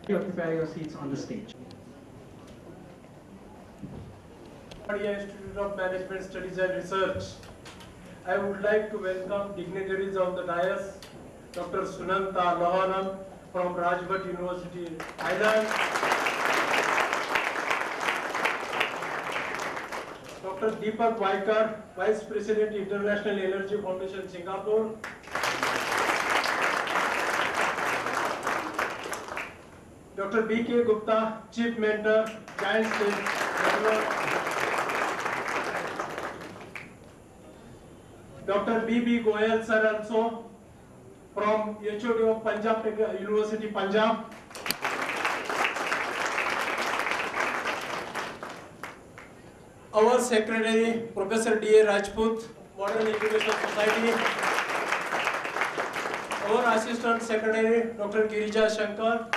You occupy your seats on the stage. Institute of Management Studies and Research. I would like to welcome dignitaries on the dais, Dr. Sunanta Lohanam from Rajbhat University, Thailand, Dr. Deepak Vaikar, Vice President, International Energy Foundation, Singapore, Dr. B.K. Gupta, Chief Mentor, Giant State Developer, Dr. B.B. Goyal Sir also from HOD of Punjab University, Punjab. Our Secretary, Professor D.A. Rajput, Modern Education Society. Our Assistant Secretary, Dr. Girija Shankar.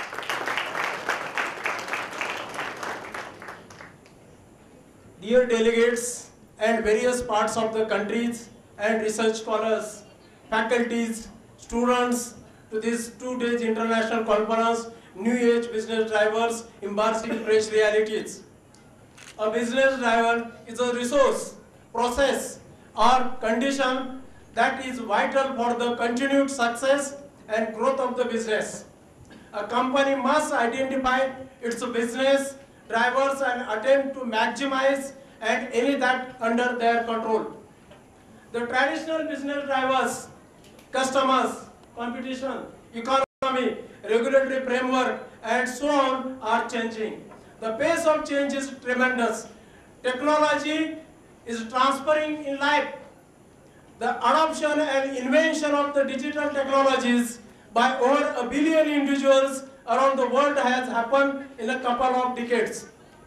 Dear delegates and various parts of the countries and research scholars, faculties, students to this 2 days international conference, New Age Business Drivers Embracing Fresh Realities. A business driver is a resource, process or condition that is vital for the continued success and growth of the business. A company must identify its business drivers and attempt to maximize and any that under their control. The traditional business drivers, customers, competition, economy, regulatory framework, and so on are changing. The pace of change is tremendous. Technology is transferring in life. The adoption and invention of the digital technologies by over 1 billion individuals around the world has happened in a couple of decades.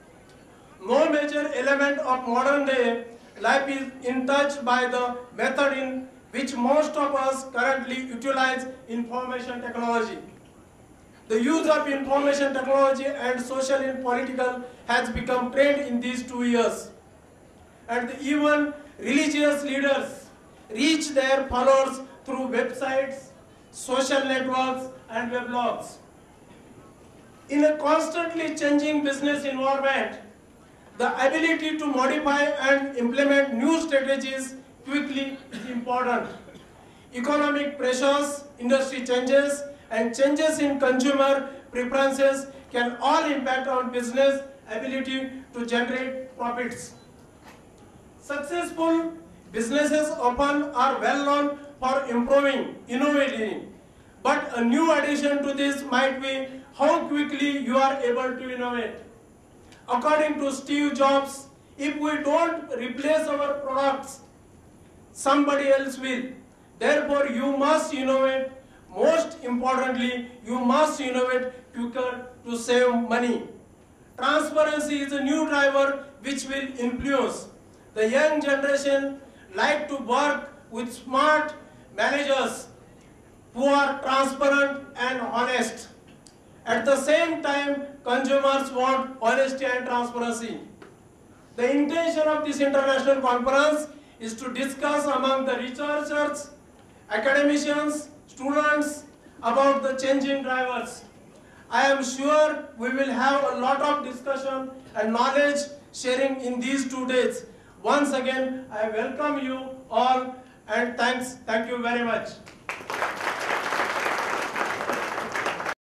No major element of modern day life is untouched by the method in which most of us currently utilize information technology. The use of information technology and social and political has become trend in these 2 years. And even religious leaders reach their followers through websites, social networks, and weblogs. In a constantly changing business environment, the ability to modify and implement new strategies quickly is important. Economic pressures, industry changes, and changes in consumer preferences can all impact on business ability to generate profits. Successful businesses often are well known for improving, innovating, but a new addition to this might be how quickly you are able to innovate. According to Steve Jobs, if we don't replace our products, somebody else will. Therefore, you must innovate. Most importantly, you must innovate quicker to save money. Transparency is a new driver which will influence. The young generation like to work with smart managers who are transparent and honest. At the same time, consumers want honesty and transparency. The intention of this international conference is to discuss among the researchers, academicians, students about the changing drivers. I am sure we will have a lot of discussion and knowledge sharing in these 2 days. Once again, I welcome you all and thank you very much.